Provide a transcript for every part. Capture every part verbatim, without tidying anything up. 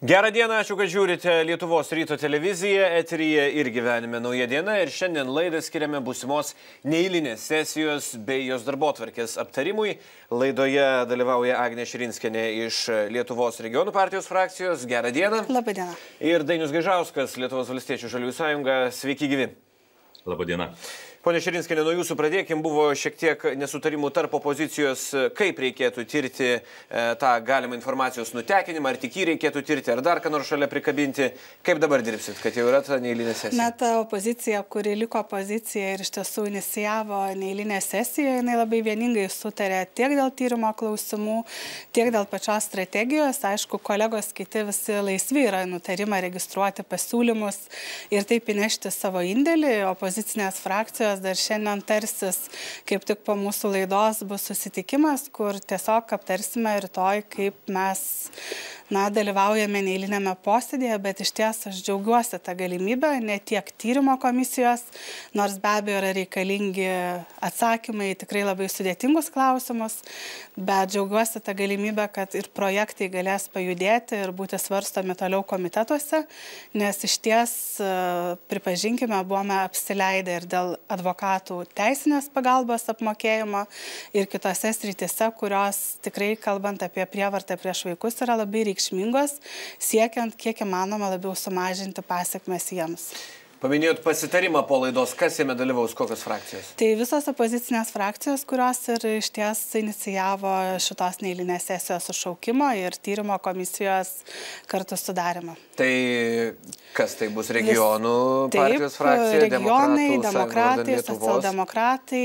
Gerą dieną, ačiū, kad žiūrite Lietuvos ryto televiziją, eteryje ir gyvenime nauja diena ir šiandien laidą skiriame būsimos neeilinės sesijos bei jos darbotvarkės aptarimui. Laidoje dalyvauja Agnė Širinskienė iš Lietuvos regionų partijos frakcijos. Gerą dieną. Labą dieną. Ir Dainius Gaižauskas, Lietuvos valstiečių žaliųjų sąjunga. Sveiki gyvi. Labą dieną. Pone Širinskienė, nuo jūsų pradėkim. Buvo šiek tiek nesutarimų tarp opozicijos, kaip reikėtų tirti e, tą galimą informacijos nutekinimą, ar tik jį reikėtų tirti, ar dar ką nors šalia prikabinti. Kaip dabar dirbsit, kad jau yra ta neeilinė sesija? Na, ta opozicija, kuri liko opozicija ir iš tiesų inicijavo neeilinę sesiją, jinai labai vieningai sutarė tiek dėl tyrimo klausimų, tiek dėl pačios strategijos. Aišku, kolegos kiti visi laisvi yra nutarimą registruoti pasiūlymus ir taip įnešti savo indėlį. Opozicinės frakcijos dar šiandien tarsis, kaip tik po mūsų laidos bus susitikimas, kur tiesiog aptarsime rytoj, kaip mes na, dalyvaujame neeilinėme posėdėje, bet iš ties aš džiaugiuosi tą galimybę, ne tiek tyrimo komisijos, nors be abejo yra reikalingi atsakymai, tikrai labai sudėtingus klausimus, bet džiaugiuosi tą galimybę, kad ir projektai galės pajudėti ir būti svarstomi toliau komitetuose, nes iš ties, pripažinkime, buvome apsileidę ir dėl advokatų teisinės pagalbos apmokėjimo ir kitose srityse, kurios tikrai, kalbant apie prievartą prieš vaikus, yra labai reikšmingos, siekiant kiek įmanoma labiau sumažinti pasekmes jiems. Paminėjot pasitarimą po laidos, kas jame dalyvaus, kokios frakcijos? Tai visos opozicinės frakcijos, kurios ir iš ties inicijavo šitos neeilinės sesijos sušaukimo ir tyrimo komisijos kartu sudarimą. Tai kas tai bus, regionų Vis, partijos taip, frakcija, regionai, demokratų, demokratai, socialdemokratai,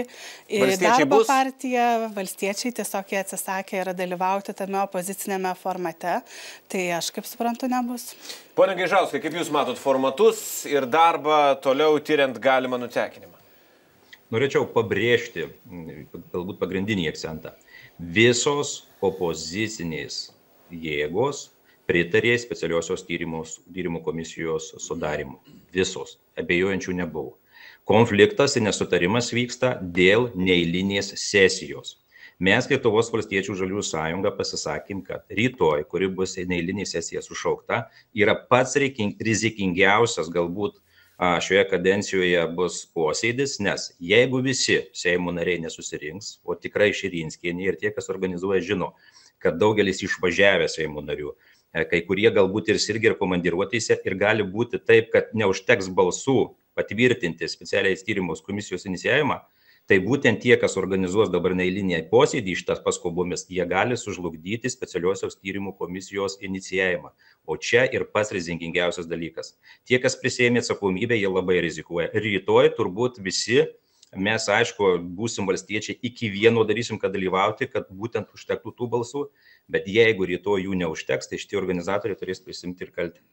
darbo bus? partija, valstiečiai tiesiog jie atsisakė yra dalyvauti tame opozicinėme formate, tai aš kaip suprantu nebus. Pone Gaižauskai, kaip jūs matot formatus ir darbą toliau tyriant galimą nutekinimą? Norėčiau pabrėžti, galbūt pagrindinį akcentą. Visos opozicinės jėgos pritarė specialiosios tyrimos, tyrimų komisijos sudarimų. Visos. Abejojančių nebuvo. Konfliktas ir nesutarimas vyksta dėl neeilinės sesijos. Mes Lietuvos valstiečių žaliųjų sąjunga pasisakėm, kad rytoj, kuri bus neeilinė sesija sušaukta, yra pats rizikingiausias galbūt šioje kadencijoje bus posėdis, nes jeigu visi Seimo nariai nesusirinks, o tikrai Širinskienė ir tie, kas organizuoja, žino, kad daugelis išvažiavę Seimo narių, kai kurie galbūt ir sirgi ir komandiruotėse ir gali būti taip, kad neužteks balsų patvirtinti specialiais tyrimos komisijos inicijavimą, tai būtent tie, kas organizuos dabar neeilinį posėdį šitas paskobomis, jie gali sužlugdyti specialiosios tyrimų komisijos inicijavimą. O čia ir pats rizikingiausias dalykas. Tie, kas prisėmė atsakomybę, jie labai rizikuoja. Rytoj turbūt visi, mes aišku, būsim valstiečiai, iki vieno darysim, kad dalyvauti, kad būtent užtektų tų balsų, bet jeigu rytoj jų neužteks, tai šitie organizatoriai turės prisimti ir kaltę.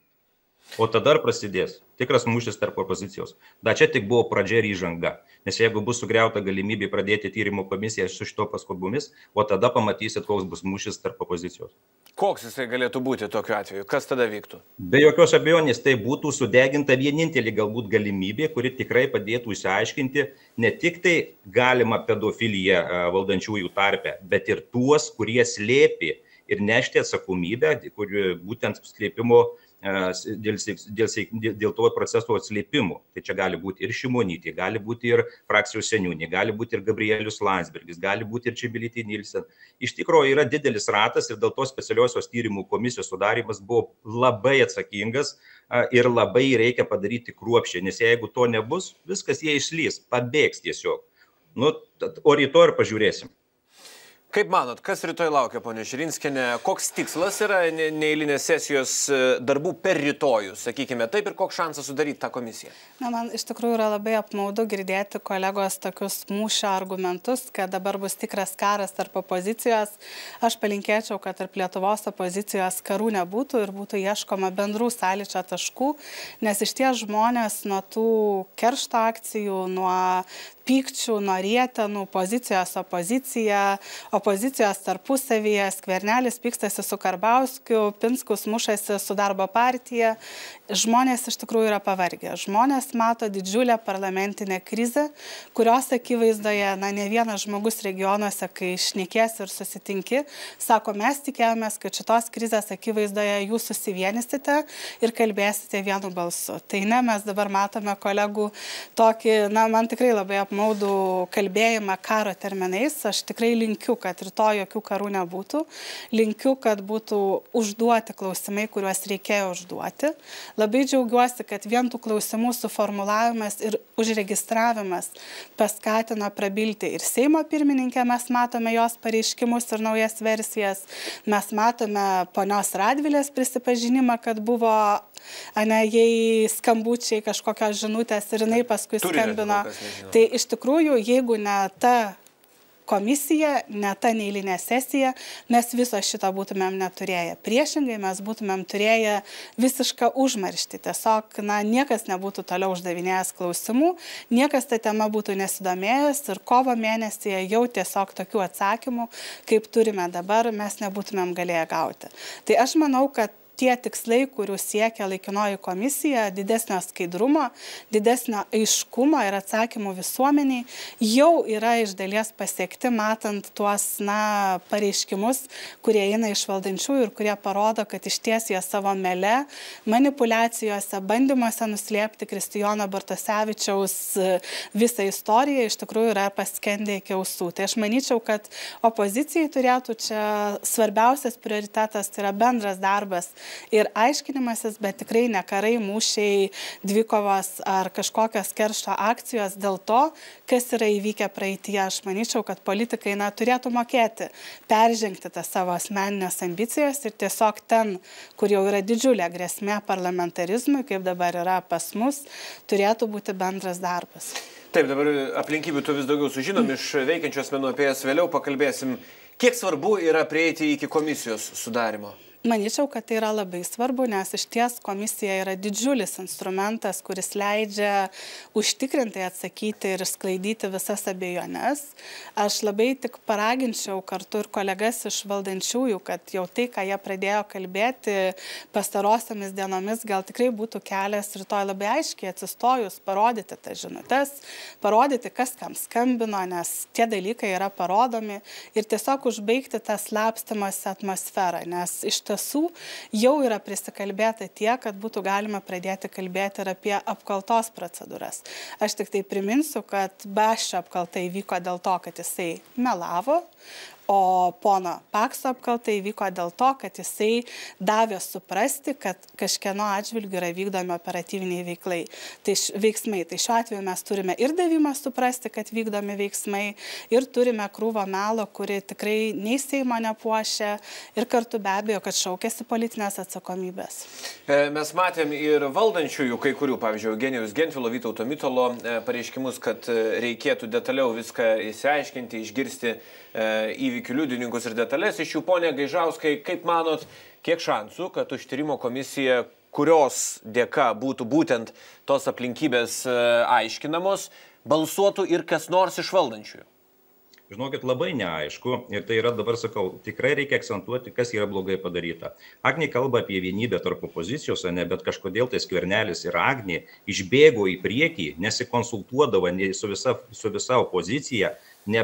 O tada ir prasidės tikras mūšis tarp opozicijos. Da čia tik buvo pradžia ir įžanga. Nes jeigu bus sugriauta galimybė pradėti tyrimo komisiją su šito paskobomis, o tada pamatysit, koks bus mūšis tarp opozicijos. Koks jisai galėtų būti tokiu atveju? Kas tada vyktų? Be jokios abejonės tai būtų sudeginta vienintelė galbūt galimybė, kuri tikrai padėtų išsiaiškinti ne tik tai galimą pedofiliją valdančiųjų tarpe, bet ir tuos, kurie slėpė ir nešti atsakomybę, kuri būtent slėpimo Dėl, dėl, dėl to proceso atslėpimų. Tai čia gali būti ir Šimonytė, gali būti ir frakcijos seniūnė, gali būti ir Gabrielius Landsbergis, gali būti ir Čmilytė Nilsen. Iš tikrųjų yra didelis ratas ir dėl to specialiosios tyrimų komisijos sudarimas buvo labai atsakingas ir labai reikia padaryti kruopščiai, nes jeigu to nebus, viskas jie išlys, pabėgs tiesiog. Nu, o rytoj ir pažiūrėsim. Kaip manot, kas rytoj laukia, ponė Širinskienė? Koks tikslas yra neeilinės sesijos darbų per rytojų, sakykime taip, ir koks šansas sudaryti tą komisiją? Na, man iš tikrųjų yra labai apmaudu girdėti kolegos tokius mūšio argumentus, kad dabar bus tikras karas tarp opozicijos. Aš palinkėčiau, kad tarp Lietuvos opozicijos karų nebūtų ir būtų ieškoma bendrų sąlyčio taškų, nes iš ties žmonės nuo tų keršto akcijų, nuo pykčių, nuo rietenų, pozicijos opozicija, opozicijos tarpusavyje, Skvernelis pykstasi su Karbauskiu, Pinskus mušasi su darbo partija. Žmonės iš tikrųjų yra pavargę. Žmonės mato didžiulę parlamentinę krizę, kurios akivaizdoje, na, ne vienas žmogus regionuose, kai šnekės ir susitinki, sako, mes tikėjomės, kad šitos krizės akivaizdoje jūs susivienysite ir kalbėsite vienu balsu. Tai ne, mes dabar matome kolegų tokį, na, man tikrai labai apmaudų kalbėjimą karo terminais. Aš tikrai linkiu, kad rytoj jokių karų nebūtų. Linkiu, kad būtų užduoti klausimai, kuriuos reikėjo užduoti. Labai džiaugiuosi, kad vien tų klausimų suformulavimas ir užregistravimas paskatino prabilti ir Seimo pirmininkę, mes matome jos pareiškimus ir naujas versijas. Mes matome ponios Radvilės prisipažinimą, kad buvo, ane, jai skambučiai kažkokios žinutės ir jinai paskui skambino. Tai iš tikrųjų, jeigu ne ta komisija, ne ta neeilinė sesija, mes viso šito būtumėm neturėję. Priešingai mes būtumėm turėję visišką užmarštį. Tiesiog, na, niekas nebūtų toliau uždavinėjęs klausimų, niekas tą temą būtų nesidomėjęs ir kovo mėnesyje jau tiesiog tokių atsakymų, kaip turime dabar, mes nebūtumėm galėję gauti. Tai aš manau, kad tie tikslai, kurių siekia laikinoji komisija, didesnio skaidrumo, didesnio aiškumo ir atsakymų visuomeniai, jau yra iš dalies pasiekti, matant tuos, na, pareiškimus, kurie eina iš valdančiųjų ir kurie parodo, kad iš ties jie savo mele, manipulacijose, bandymuose nuslėpti Kristijono Bartosevičiaus visą istoriją, iš tikrųjų yra paskendę iki ausų. Tai aš manyčiau, kad opozicijai turėtų čia svarbiausias prioritetas, tai yra bendras darbas ir aiškinimasis, bet tikrai ne karai, mūšiai, dvikovos ar kažkokios keršto akcijos dėl to, kas yra įvykę praeityje. Aš manyčiau, kad politikai, na, turėtų mokėti peržengti tas savo asmeninės ambicijas ir tiesiog ten, kur jau yra didžiulė grėsmė parlamentarizmui, kaip dabar yra pas mus, turėtų būti bendras darbas. Taip, dabar aplinkybių tu vis daugiau sužinom iš veikiančių asmenų, apie jas vėliau pakalbėsim. Kiek svarbu yra prieiti iki komisijos sudarimo? Manyčiau, kad tai yra labai svarbu, nes iš ties komisija yra didžiulis instrumentas, kuris leidžia užtikrintai atsakyti ir sklaidyti visas abejones. Aš labai tik paraginčiau kartu ir kolegas iš valdančiųjų, kad jau tai, ką jie pradėjo kalbėti pastarosiamis dienomis, gal tikrai būtų kelias rytoj labai aiškiai atsistojus, parodyti tas žinutes, parodyti, kas kam skambino, nes tie dalykai yra parodomi ir tiesiog užbaigti tą slapstymosi atmosferą, nes iš tiesų jau yra prisikalbėta tiek, kad būtų galima pradėti kalbėti ir apie apkaltos procedūras. Aš tik tai priminsiu, kad Baščio apkalta įvyko dėl to, kad jisai melavo, o pono Pakso apkalta įvyko dėl to, kad jisai davė suprasti, kad kažkieno atžvilgiu yra vykdomi operatyviniai veiklai. Tai veiksmai. Tai šiuo atveju mes turime ir davimą suprasti, kad vykdomi veiksmai, ir turime krūvą melo, kuri tikrai nei Seimo nepuošia, ir kartu be abejo, kad šaukėsi politinės atsakomybės. Mes matėm ir valdančiųjų kai kurių, pavyzdžiui, Eugenijaus Gentvilo, Vytauto Mitalo pareiškimus, kad reikėtų detaliau viską įsiaiškinti, išgirsti įvykių liudininkus ir detalės. Iš jų, ponė Gaižauskai, kaip manot, kiek šansų, kad užtyrimo komisija, kurios dėka būtų būtent tos aplinkybės aiškinamos, balsuotų ir kas nors iš valdančiųjų? Žinokit, labai neaišku ir tai yra, dabar sakau, tikrai reikia akcentuoti, kas yra blogai padaryta. Agnė kalba apie vienybę tarp opozicijos, ne, bet kažkodėl tai Skvernelis ir Agnė išbėgo į priekį, nesikonsultuodavo su visa, su visa opozicija,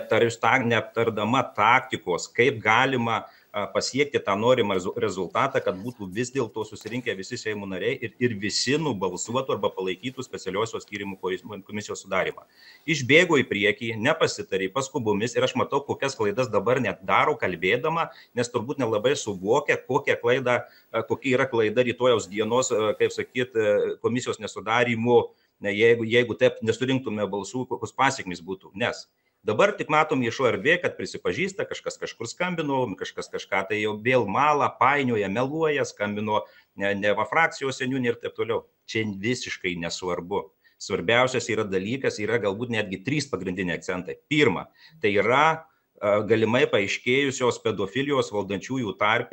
neaptardama taktikos, kaip galima pasiekti tą norimą rezultatą, kad būtų vis dėlto susirinkę visi Seimo nariai ir, ir visi nubalsuotų arba palaikytų specialiosios tyrimų komisijos sudarimą. Išbėgo į priekį, nepasitarė, paskubomis ir aš matau, kokias klaidas dabar net daro kalbėdama, nes turbūt nelabai suvokia, kokia klaida, kokia yra klaida rytojaus dienos, kaip sakyt, komisijos nesudarimų, jeigu, jeigu taip nesurinktume balsų, kokios pasiekmės būtų, nes dabar tik matom viešo erdvė, kad prisipažįsta, kažkas kažkur skambino, kažkas kažką tai jau vėl malą, painioja, meluoja, skambino ne, ne va frakcijos seniūnė ir taip toliau. Čia visiškai nesvarbu. Svarbiausias yra dalykas, yra galbūt netgi trys pagrindiniai akcentai. Pirma, tai yra galimai paaiškėjusios pedofilijos valdančiųjų tarpe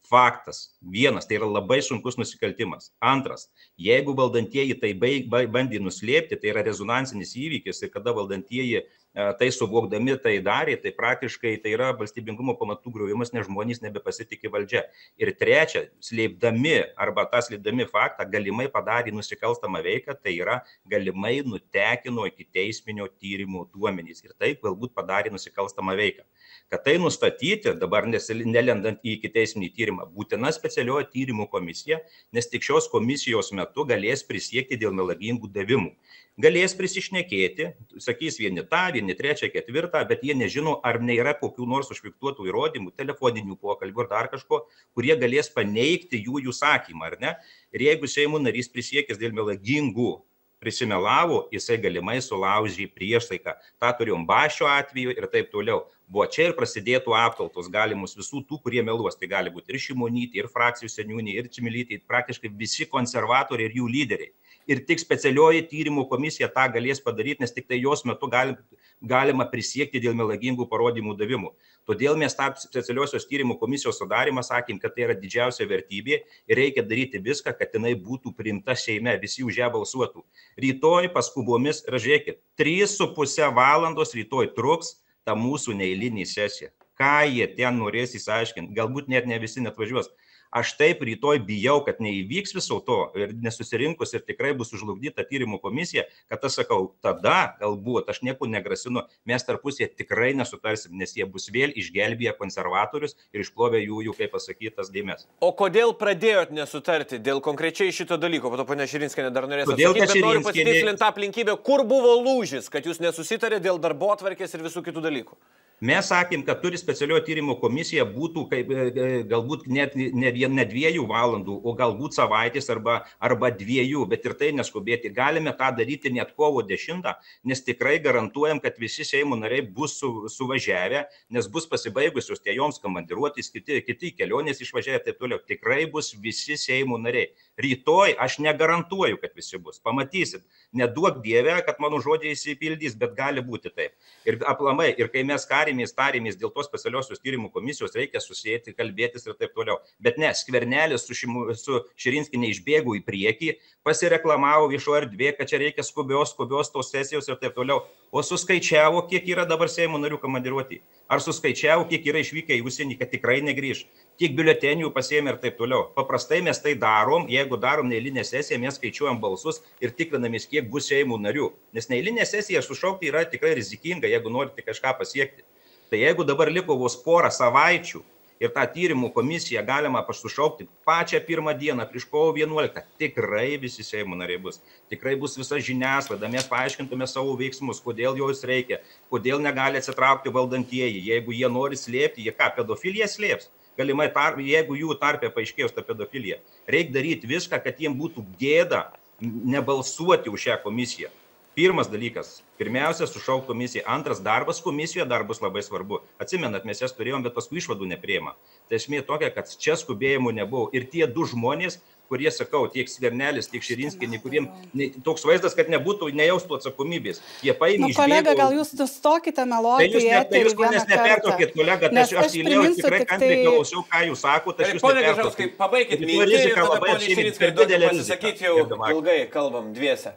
Faktas. Vienas, tai yra labai sunkus nusikaltimas. Antras, jeigu valdantieji tai bandė nuslėpti, tai yra rezonansinis įvykis ir kada valdantieji tai suvokdami tai darė, tai praktiškai tai yra valstybingumo pamatų griovimas, nes žmonės nebepasitikė valdžia. Ir trečia, slėpdami arba tą slėpdami faktą galimai padarė nusikalstamą veiką, tai yra galimai nutekino iki teisminio tyrimo duomenys ir taip galbūt padarė nusikalstamą veiką. Kad tai nustatyti, dabar nelendant į ikiteisminį tyrimą, būtina specialioji tyrimų komisija, nes tik šios komisijos metu galės prisiekti dėl melagingų davimų. Galės prisišnekėti, sakys vieni tą, vieni trečią, ketvirtą, bet jie nežino, ar nėra kokių nors užfiksuotų įrodymų, telefoninių pokalbių ar dar kažko, kurie galės paneigti jų jų sakymą, ar ne? Ir jeigu Seimo narys prisiekęs dėl melagingų prisimelavo, jisai galimai sulaužė priesaiką. Ta turėjom Bašio atveju ir taip toliau. Buvo čia ir prasidėtų apkaltos galimus visų tų, kurie meluos. Tai gali būti ir Šimonytė, ir frakcijų seniūnė, ir Čmilytė, praktiškai visi konservatoriai ir jų lyderiai. Ir tik specialioji tyrimų komisija tą galės padaryti, nes tik tai jos metu gali, galima prisiekti dėl melagingų parodymų davimų. Todėl mes tą specialiosios tyrimų komisijos sudarimą sakėm, kad tai yra didžiausia vertybė ir reikia daryti viską, kad jinai būtų priimta Seime, visi už ją balsuotų. Rytoj paskubomis, žiūrėkit, trys su pusė valandos rytoj truks ta mūsų neeilinė sesija. Ką jie ten norės įsiaiškinti, galbūt net ne visi net važiuos. Aš taip rytoj bijau, kad neįvyks viso to ir nesusirinkus ir tikrai bus užlugdyta tyrimų komisija, kad aš sakau, tada galbūt, aš nieko negrasinu, mes tarpusėje tikrai nesutarsim, nes jie bus vėl išgelbėję konservatorius ir išplovę jų, jų kaip pasakytas, dėmes. O kodėl pradėjot nesutarti dėl konkrečiai šito dalyko? Po to ponia Širinskienė dar norės Todėl, atsakyti, bet Širinskienė... noriu pasitikslinti tą aplinkybę, kur buvo lūžis, kad jūs nesusitarė dėl darbotvarkės ir visų kitų dalykų. Mes sakėm, kad turi specialiojo tyrimo komisija būtų kaip, galbūt net ne, ne dviejų valandų, o galbūt savaitės arba, arba dviejų, bet ir tai neskubėti. Galime tą daryti net kovo dešimtą, nes tikrai garantuojam, kad visi Seimo nariai bus su, suvažiavę, nes bus pasibaigusios tie joms komandiruotys, kiti, kiti kelionės išvažiavę ir taip toliau. Tikrai bus visi Seimo nariai. Rytoj aš negarantuoju, kad visi bus. Pamatysit, neduok Dieve, kad mano žodžiai įsipildys, bet gali būti taip. Ir aplamai, ir kai mes tarėmės, tarėmės dėl tos specialiosios tyrimų komisijos, reikia susėti, kalbėtis ir taip toliau. Bet ne, Skvernelis su, šimu, su Širinskienė išbėgo į priekį, pasireklamavo viešo erdvė, kad čia reikia skubios, skubios tos sesijos ir taip toliau. O suskaičiavo, kiek yra dabar Seimo narių komandiruoti. Ar suskaičiavo, kiek yra išvykę į užsienį, kad tikrai negrįž. Kiek biuletenių pasiėmė ir taip toliau. Paprastai mes tai darom, jeigu darom neeilinę sesiją, mes skaičiuojam balsus ir tikrinamės, kiek bus Seimo narių. Nes neeilinė sesija sušaukti yra tikrai rizikinga, jeigu norite kažką pasiekti. Tai jeigu dabar liko vos porą savaičių ir tą tyrimų komisiją galima sušaukti pačią pirmą dieną prieš kovo vienuoliktą, tikrai visi Seimo nariai bus. Tikrai bus visa žiniasklaida, mes paaiškintume savo veiksmus, kodėl jos reikia, kodėl negali atsitraukti valdantieji. Jeigu jie nori slėpti, jie ką, pedofiliją slėps? Galimai, tarp, jeigu jų tarpė paaiškėjus tą pedofiliją. Reikia daryti viską, kad jiems būtų gėda nebalsuoti už šią komisiją. Pirmas dalykas, pirmiausia, sušaukt komisiją. Antras, darbas komisijoje dar bus labai svarbu. Atsimenat, mes jas turėjom, bet paskui išvadų nepriima. Tai esmė tokia, kad čia skubėjimų nebuvo. Ir tie du žmonės, kurie, sakau, tiek Skvernelis, tiek Širinskienė, kuriem ne, toks vaizdas, kad nebūtų nejaustų atsakomybės. Jie paėmė iš... Kolega, gal jūs nustokite meloti į eterį vieną kartą. Tai jūs manęs nepertokit, kolega, tai aš, aš įliau tikrai kantriai klausiau, ką jūs sakote, aš jūs nepertokit. Pabaikit mintį ir tada ponia Širinskienė pasisakyti, jau ilgai kalbam dviese.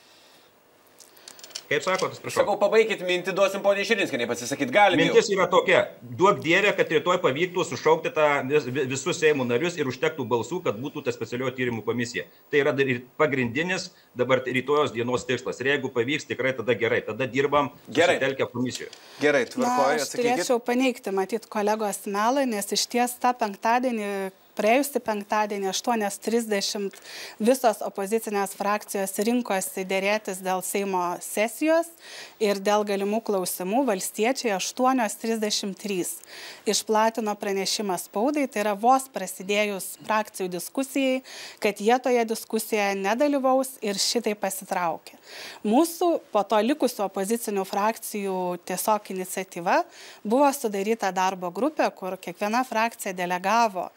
Kaip sakot, prašau. Sakau, pabaikit mintį, duosim poniai Širinskienei pasisakyti. Galime. Mintis yra tokia. Duok Dieve, kad rytoj pavyktų sušaukti tą vis, visus Seimo narius ir užtektų balsų, kad būtų ta specialioji tyrimų komisija. Tai yra ir pagrindinis dabar rytojos dienos tikslas. Ir jeigu pavyks, tikrai tada gerai. Tada dirbam susitelkę komisijoje. Gerai, tvarkoju, atsakykit. Aš turėčiau paneigti, matyt, kolegos melą, nes iš ties tą penktadienį praėjusį penktadienį aštuonios trisdešimt visos opozicinės frakcijos rinkosi dėrėtis dėl Seimo sesijos ir dėl galimų klausimų. Valstiečiai aštuonios trisdešimt trys išplatino pranešimą spaudai, tai yra vos prasidėjus frakcijų diskusijai, kad jie toje diskusijoje nedalyvaus ir šitai pasitraukė. Mūsų po to likusių opozicinių frakcijų tiesiog iniciatyva buvo sudaryta darbo grupė, kur kiekviena frakcija delegavo po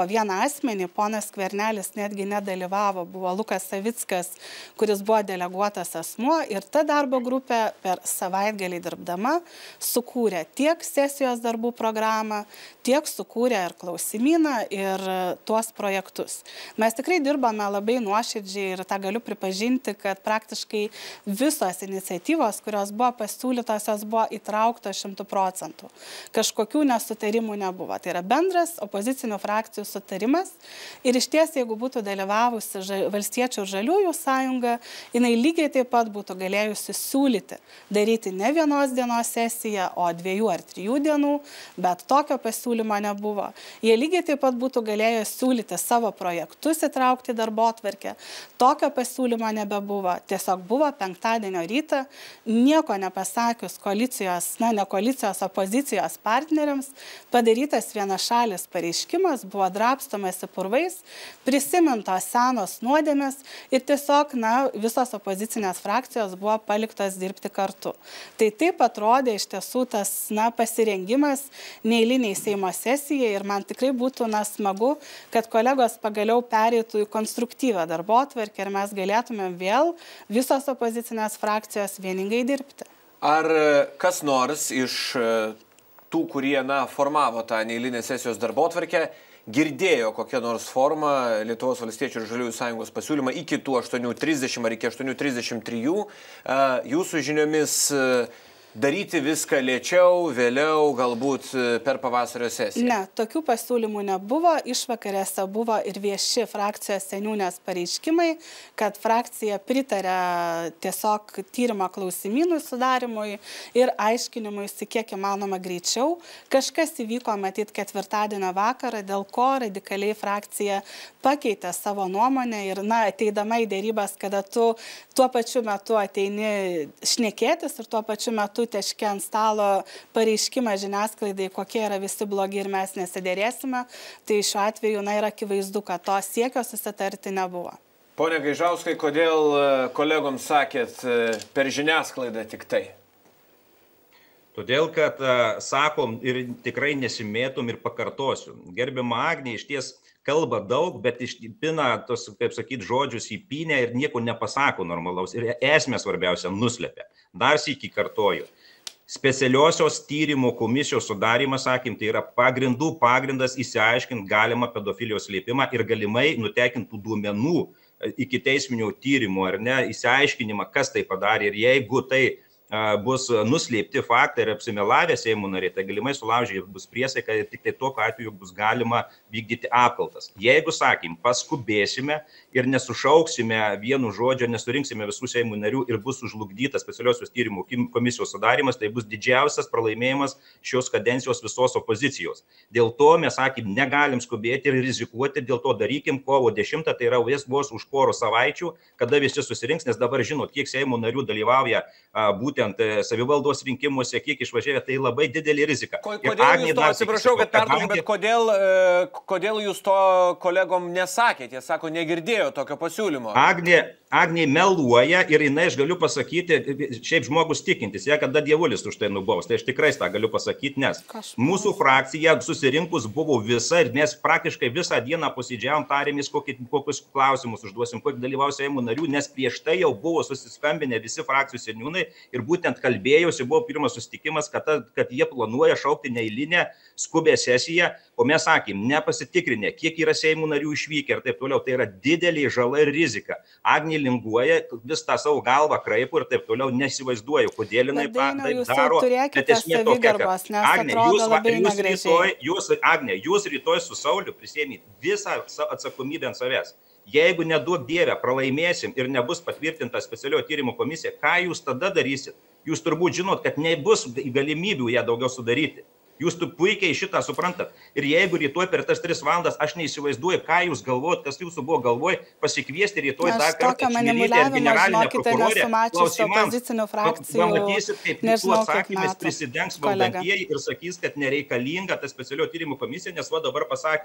vieną asmenį, ponas Skvernelis netgi nedalyvavo, buvo Lukas Savickas, kuris buvo deleguotas asmuo ir ta darbo grupė per savaitgalį dirbdama sukūrė tiek sesijos darbų programą, tiek sukūrė ir klausimyną, ir tuos projektus. Mes tikrai dirbame labai nuoširdžiai ir tą galiu pripažinti, kad praktiškai visos iniciatyvos, kurios buvo pasiūlytos, jos buvo įtrauktos šimtų procentų. Kažkokių nesutarimų nebuvo. Tai yra bendras opozicinių frakcijų sutarimas ir iš ties, jeigu būtų dalyvavusi Valstiečių ir Žaliųjų sąjunga, jinai lygiai taip pat būtų galėjusi siūlyti daryti ne vienos dienos sesiją, o dviejų ar trijų dienų, bet tokio pasiūlymo nebuvo. Jie lygiai taip pat būtų galėję siūlyti savo projektus įtraukti į darbotvarkę. Tokio pasiūlymo nebebuvo. Tiesiog buvo penktadienio rytą, nieko nepasakius koalicijos, na ne koalicijos, opozicijos partneriams, padarytas vienašalis pareiškimas, buvo drabstomasi purvais, prisimintos senos nuodėmės ir tiesiog, na, visos opozicinės frakcijos buvo paliktos dirbti kartu. Tai taip atrodė iš tiesų tas, na, pasirengimas neeiliniai Seimo sesijai ir man tikrai būtų, na, smagu, kad kolegos pagaliau pereitų į konstruktyvą darbotvarkę ir mes galėtume vėl visos opozicinės frakcijos vieningai dirbti. Ar kas nors iš tų, kurie, na, formavo tą neeilinę sesijos darbotvarkę, girdėjo kokią nors formą Lietuvos Valstiečių ir Žaliųjų sąjungos pasiūlymą iki tų aštuonių trisdešimt ar iki aštuonių trisdešimt trijų, jūsų žiniomis daryti viską lėčiau, vėliau, galbūt per pavasario sesiją? Ne, tokių pasiūlymų nebuvo. Išvakarėse buvo ir vieši frakcijos seniūnės pareiškimai, kad frakcija pritarė tiesiog tyrimo klausimynų sudarimui ir aiškinimui kiek įmanoma greičiau. Kažkas įvyko, matyt, ketvirtadienio vakarą, dėl ko radikaliai frakcija pakeitė savo nuomonę ir, na, ateidama į dėrybas, kada tu tuo pačiu metu ateini šnekėtis ir tuo pačiu metu teškia ant stalo pareiškimą žiniasklaidai, kokie yra visi blogi ir mes nesidėrėsime, tai šiuo atveju, na, yra akivaizdu, kad to siekio susitarti nebuvo. Pone Gaižauskai, kodėl kolegoms sakėt per žiniasklaidą tik tai? Todėl, kad sakom ir tikrai nesimėtum ir pakartosiu. Gerbiama Agnė iš ties kalba daug, bet išpina tos, kaip sakyt, žodžius įpynę ir nieko nepasako normalaus. Ir esmė svarbiausia nuslėpia. Dar sykį kartoju. Specialiosios tyrimo komisijos sudarimas, sakym, tai yra pagrindų pagrindas įsiaiškinti galimą pedofilijos slėpimą ir galimai nutekintų duomenų iki teisminio tyrimo, ar ne, įsiaiškinimą, kas tai padarė. Ir jeigu tai bus nuslėpti faktai ir apsimelavę Seimo nariai, tai galimai sulaužė bus priesaika ir tik tai tokiu atveju bus galima vykdyti apkaltas. Jeigu, sakym, paskubėsime ir nesušauksime vienu žodžiu, nesurinksime visų Seimo narių ir bus užlugdytas specialiosios tyrimų komisijos sudarimas, tai bus didžiausias pralaimėjimas šios kadencijos visos opozicijos. Dėl to mes, sakym, negalim skubėti ir rizikuoti, dėl to darykim kovo dešimtą, tai yra vos už porų savaičių, kada visi susirinks, nes dabar žinot, kiek Seimo narių dalyvauja būtent būtent savivaldos rinkimuose, kiek išvažiavę, tai labai didelė rizika. Kodėl jūs to, atsiprašau, kad pertraukiu, bet kodėl, kodėl jūs to kolegom nesakėte? Jie sako, negirdėjo tokio pasiūlymo. Agnė, Agnė meluoja ir jinai, aš galiu pasakyti, šiaip žmogus tikintis, ja, kada dievulis už tai nubaus, tai aš tikrai tą galiu pasakyti, nes mūsų frakcija susirinkus buvo visa ir mes praktiškai visą dieną posėdžiavom, tarėmės, kokius klausimus užduosim, kokį dalyvaus Seimo narių, nes prieš tai jau buvo susiskambinę visi frakcijų seniūnai ir būtent kalbėjosi, buvo pirmas susitikimas, kad, kad jie planuoja šaukti neeilinę skubę sesiją, o mes sakėm, nepasitikrinę, kiek yra Seimo narių išvykę ir taip toliau, tai yra didelė žala ir rizika. Agnė linguoja, vis tą savo galvą kraipo ir taip toliau, nesivaizduoju, kodėl jinai taip daro, bet esmė tokia, kad Agnė, jūs, jūs, rytoj, jūs, Agnė, jūs rytoj su Sauliu prisėmėt visą atsakomybę ant savęs. Jeigu neduok Dieve pralaimėsim ir nebus patvirtinta specialiojo tyrimo komisija, ką jūs tada darysit? Jūs turbūt žinot, kad nebus galimybių ją daugiau sudaryti. Jūs tu puikiai šitą suprantat. Ir jeigu rytoj per tas tris valandas aš neįsivaizduoju, ką jūs galvojat, kas jūsų buvo galvoj, pasikviesti rytoj dar kartą Čmilytę ir generalinę prokurorę klausimams. Pamatysit, kaip tų atsakymais prisidengs valdantieji ir sakys, kad nereikalinga ta specialiojo tyrimo komisija, nes va dabar pasakė.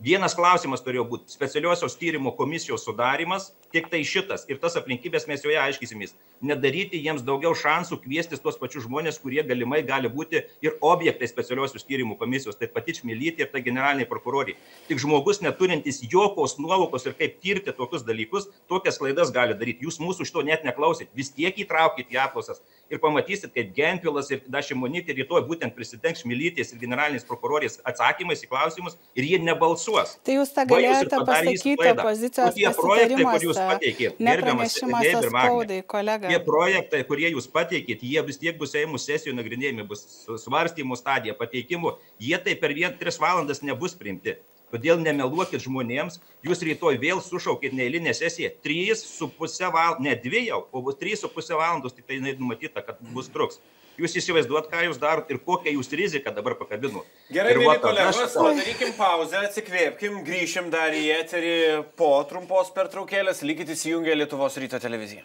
Vienas klausimas turėjo būti specialiosios tyrimo komisijos sudarimas, tik tai šitas ir tas aplinkybės mes joje aiškysimės. Nedaryti jiems daugiau šansų kviestis tuos pačius žmonės, kurie galimai gali būti ir objektai specialiosios tyrimų komisijos, tai pati Čmilytė ir tai generaliniai prokuroriai. Tik žmogus neturintis jokios nuovokos ir kaip tirti tokius dalykus, tokias klaidas gali daryti. Jūs mūsų šito net neklausit, vis tiek įtraukit į apklausas ir pamatysit, kaip Gentvilas ir Šimonytė rytoj būtent prisidengs Čmilytės ir generaliniais prokuroriais atsakymais į klausimus ir jie nebalsuos. Tai jūs tą galėjote pasakyti opozicijos pasitarimuose, nepranešimuose spaudai, kolega. Tie projektai, kurie jūs pateikėt, jie vis tiek bus Seimo sesijų nagrinėjami, bus svarstymų stadija, pateikimų, jie tai per vien tris valandas nebus priimti. Todėl nemeluokit žmonėms, jūs rytoj vėl sušaukit neeilinę sesiją, trys su pusę valandos, ne dvi jau, o bus trys su pusę valandos, tik tai numatyta, kad bus truks. Jūs įsivaizduot, ką jūs darot ir kokią jūs riziką dabar pakabinu. Gerai, mėly kolegos, padarykim pauzę, atsikvėpkim, grįšim dar į eterį po trumpos pertraukėlės, likit įsijungę Lietuvos ryto televiziją.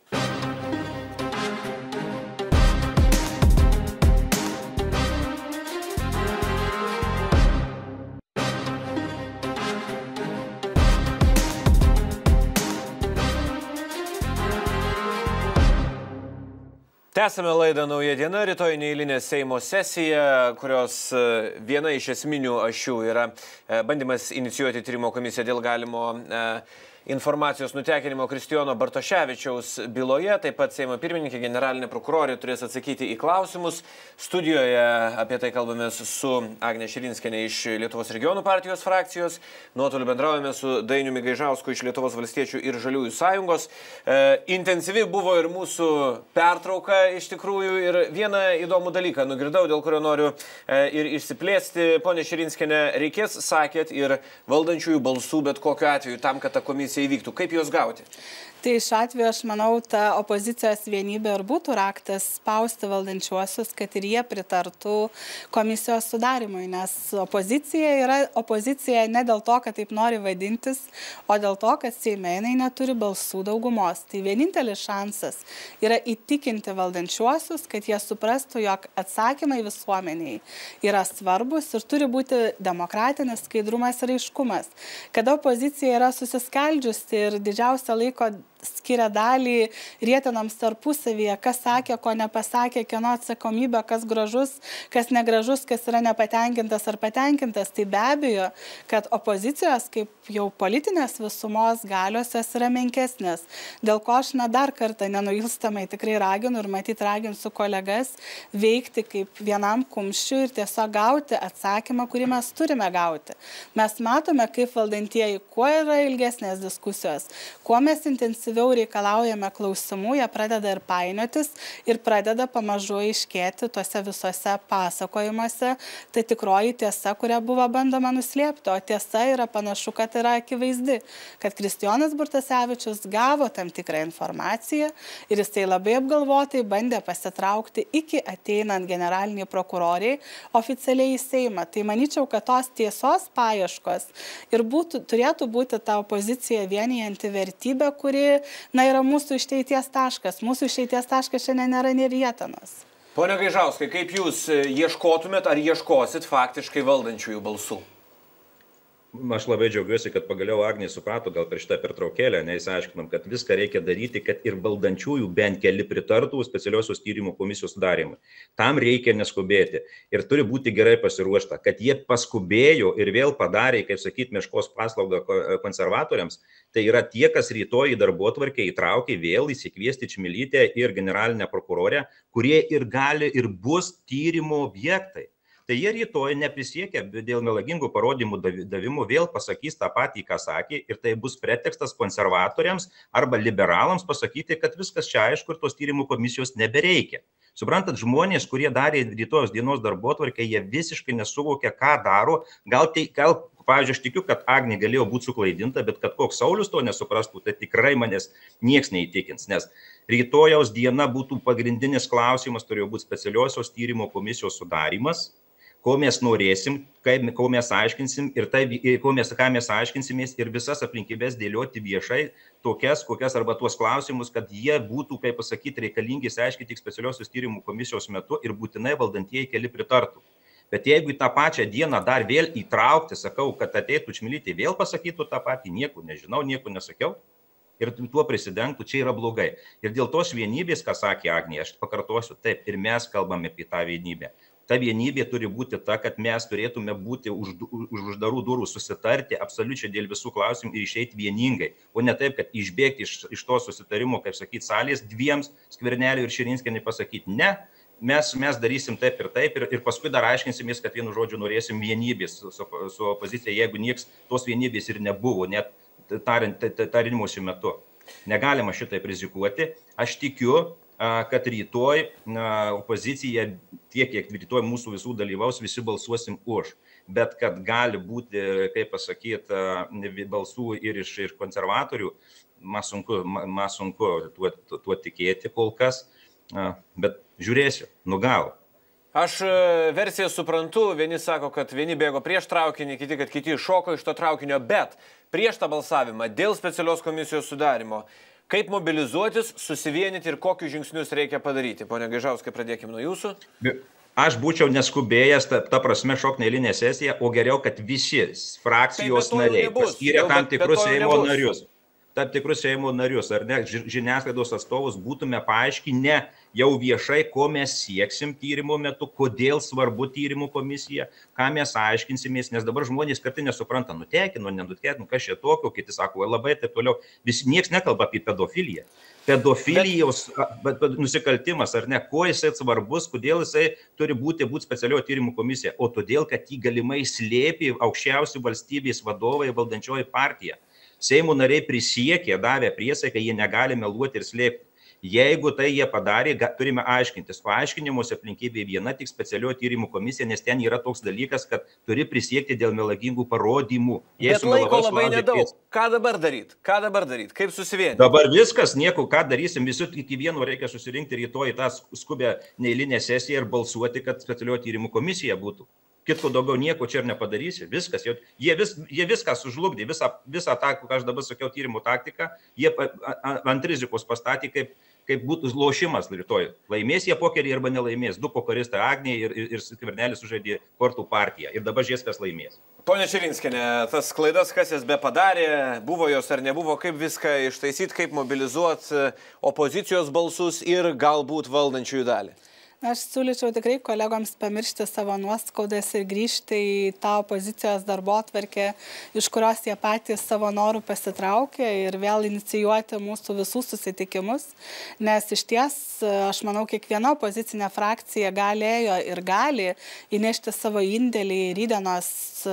Tęsame laidą Nauja diena, rytoj neeilinė Seimo sesija, kurios viena iš esminių ašių yra bandymas inicijuoti tyrimo komisiją dėl galimo informacijos nutekinimo Kristijono Bartoševičiaus byloje. Taip pat Seimo pirmininkė, generalinė prokurorė turės atsakyti į klausimus. Studijoje apie tai kalbamės su Agne Širinskienė iš Lietuvos regionų partijos frakcijos. Nuotoliu bendraujame su Dainiumi Gaižausku iš Lietuvos valstiečių ir žaliųjų sąjungos. E, intensyvi buvo ir mūsų pertrauka iš tikrųjų ir vieną įdomų dalyką nugirdau, dėl kurio noriu e, ir išsiplėsti. Pone Širinskienė, reikės, sakėt, ir valdančiųjų balsų bet kokiu atveju tam, kad ta komisija įvyktų. Kaip juos gauti? Tai šiuo atveju aš manau, ta opozicijos vienybė ir būtų raktas spausti valdančiuosius, kad ir jie pritartų komisijos sudarimui, nes opozicija yra opozicija ne dėl to, kad taip nori vadintis, o dėl to, kad Seime jinai neturi balsų daugumos. Tai vienintelis šansas yra įtikinti valdančiuosius, kad jie suprastų, jog atsakymai visuomeniai yra svarbus ir turi būti demokratinis skaidrumas ir aiškumas. Kada opozicija yra susiskaldžiusi ir didžiausią laiko skiria dalį rietinams tarpusavyje, kas sakė, ko nepasakė, kieno atsakomybė, kas gražus, kas negražus, kas yra nepatenkintas ar patenkintas. Tai be abejo, kad opozicijos kaip jau politinės visumos galios yra menkesnės. Dėl ko aš na dar kartą nenuilstamai tikrai raginu ir matyt raginsiu kolegas veikti kaip vienam kumščiui ir tiesiog gauti atsakymą, kurį mes turime gauti. Mes matome, kaip valdantieji, kuo yra ilgesnės diskusijos, kuo mes intensyviau reikalaujame klausimų, jie pradeda ir painiotis ir pradeda pamažu aiškėti tuose visose pasakojimuose. Tai tikroji tiesa, kurią buvo bandoma nuslėpti, o tiesa yra panašu, kad yra akivaizdi, kad Kristijonas Bartoševičius gavo tam tikrą informaciją ir jisai labai apgalvotai bandė pasitraukti iki ateinant generaliniai prokuroriai oficialiai į Seimą. Tai manyčiau, kad tos tiesos paieškos ir būtų, turėtų būti ta opozicija vienijanti vertybė, kuri na, yra mūsų išeities taškas. Mūsų išeities taškas šiandien nėra nei rietenos. Pone Gaižauskai, kaip jūs ieškotumėt ar ieškosit faktiškai valdančiųjų balsų? Aš labai džiaugiuosi, kad pagaliau Agnė suprato gal per šitą pertraukėlę, nes aiškinom, kad viską reikia daryti, kad ir valdančiųjų bent keli pritartų specialiosios tyrimų komisijos sudarimui. Tam reikia neskubėti ir turi būti gerai pasiruošta, kad jie paskubėjo ir vėl padarė, kaip sakyti, meškos paslaugą konservatoriams. Tai yra tie, kas rytoj į darbotvarkę įtraukė vėl įsikviesti Čmilytę ir generalinę prokurorę, kurie ir gali ir bus tyrimo objektai. Tai jie rytoj neprisiekia dėl melagingų parodymų davimų vėl pasakys tą patį, ką sakė, ir tai bus pretekstas konservatoriams arba liberalams pasakyti, kad viskas čia aišku ir tos tyrimų komisijos nebereikia. Suprantat, žmonės, kurie darė rytojos dienos darbotvarkę, jie visiškai nesuvokia, ką daro. Gal, tai, gal pavyzdžiui, aš tikiu, kad Agnė galėjo būti suklaidinta, bet kad koks Saulius to nesuprastų, tai tikrai manęs nieks neįtikins, nes rytojaus diena būtų pagrindinis klausimas, turėjo būti specialiosios tyrimo komisijos sudarimas, ko mes norėsim, kaip, ko mes aiškinsim ir tai, ko mes, ką mes aiškinsimės ir visas aplinkybės dėlioti viešai tokias, kokias arba tuos klausimus, kad jie būtų, kaip pasakyti, reikalingi aiškinti tik specialiosios tyrimų komisijos metu ir būtinai valdantieji keli pritartų. Bet jeigu į tą pačią dieną dar vėl įtraukti, sakau, kad ateitų Čmilytė vėl pasakytų tą patį, nieko nežinau, nieko nesakiau, ir tuo prisidengtų, čia yra blogai. Ir dėl tos vienybės, ką sakė Agnė, aš pakartosiu, taip, ir mes kalbame apie tą vienybę. Ta vienybė turi būti ta, kad mes turėtume būti už, už uždarų durų, susitarti absoliučiai dėl visų klausimų ir išeiti vieningai, o ne taip, kad išbėgti iš, iš to susitarimo, kaip sakyti, salės dviems, Skverneliui ir Širinskienei pasakyti ne, mes, mes darysim taip ir taip ir, ir paskui dar aiškinsimės, kad vienu žodžiu norėsim vienybės su, su, su opozicija, jeigu nieks tos vienybės ir nebuvo, net tarinimuose metu. Negalima šitaip rizikuoti. Aš tikiu, kad rytoj opozicija, tiek, kiek rytoj mūsų visų dalyvaus, visi balsuosim už. Bet kad gali būti, kaip pasakyti, balsų ir iš ir konservatorių, man sunku, man sunku tuo, tuo tikėti kol kas, bet žiūrėsiu, nu gal. Aš versiją suprantu, vieni sako, kad vieni bėgo prieš traukinį, kiti, kad kiti šoko iš to traukinio, bet prieš tą balsavimą dėl specialios komisijos sudarimo, kaip mobilizuotis, susivienyti ir kokius žingsnius reikia padaryti. Pone Gaižauskai, pradėkime nuo jūsų. Aš būčiau neskubėjęs, ta, ta prasme, šok neeilinė sesija, o geriau, kad visi frakcijos tai, nariai paskyrė tam tikrus Seimo narius. Tam tikrus Seimo narius, ar ne, žiniasklaidos atstovus būtume paaiškinę jau viešai, ko mes sieksim tyrimo metu, kodėl svarbu tyrimų komisija, ką mes aiškinsimės, nes dabar žmonės kartai nesupranta, nutekino, nenutekino, kas čia tokio, kiti sako, labai taip toliau, vis nieks nekalba apie pedofiliją. Pedofilijos bet... bet, nusikaltimas, ar ne, kuo jisai svarbus, kodėl jisai turi būti, būti specialiojo tyrimų komisija, o todėl, kad jį galimai slėpė aukščiausi valstybės vadovai, valdančioji partija. Seimo nariai prisiekė, davė priesaiką, jie negali meluoti ir slėpti. Jeigu tai jie padarė, turime aiškintis. O aiškinimuose aplinkybė viena tik specialiojo tyrimų komisija, nes ten yra toks dalykas, kad turi prisiekti dėl melagingų parodymų. Bet laiko labai nedaug. Ką dabar daryti? Ką dabar daryti? Kaip susivienyti? Dabar viskas, nieko, ką darysim. Visi iki vieno reikia susirinkti rytoj į tą skubę neeilinę sesiją ir balsuoti, kad specialiojo tyrimų komisija būtų. Kitko daugiau nieko čia ir nepadarysi. Viskas. Jie, vis, jie viską sužlugdė, visą, visą tą, ką aš dabar sakiau, tyrimų taktiką, jie ant rizikos pastatė, kaip, kaip būtų lošimas rytoj. Laimės jie pokerį arba nelaimės. Du pokeristai Agnė ir, ir, ir Skvernelis sužaidė kortų partiją. Ir dabar žies, kas laimės. Pone Širinskienė, tas klaidas, kas jas be padarė, buvo jos ar nebuvo, kaip viską ištaisyti, kaip mobilizuoti opozicijos balsus ir galbūt valdančiųjų dalį? Aš siūlyčiau tikrai kolegoms pamiršti savo nuoskaudas ir grįžti į tą opozicijos darbotvarkę, iš kurios jie patys savo norų pasitraukė ir vėl inicijuoti mūsų visų susitikimus, nes iš ties, aš manau, kiekviena opozicinė frakcija galėjo ir gali įnešti savo indėlį į rytdienos